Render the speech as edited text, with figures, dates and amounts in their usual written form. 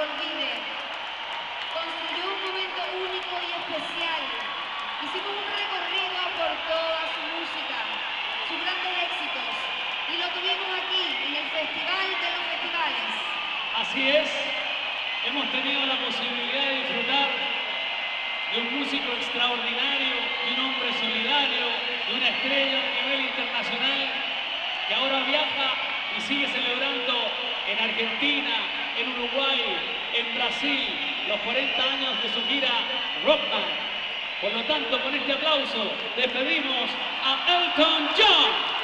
olvide. Construyó un momento único y especial. Hicimos un recorrido por toda su música, sus grandes éxitos, y lo tuvimos aquí, en el Festival de los Festivales. Así es, hemos tenido la posibilidad de disfrutar de un músico extraordinario, de un hombre solidario, de una estrella a nivel internacional, que ahora viaja y sigue celebrando en Argentina, en Uruguay, en Brasil, los 40 años de su gira Rockman. Por lo tanto, con este aplauso despedimos a Elton John.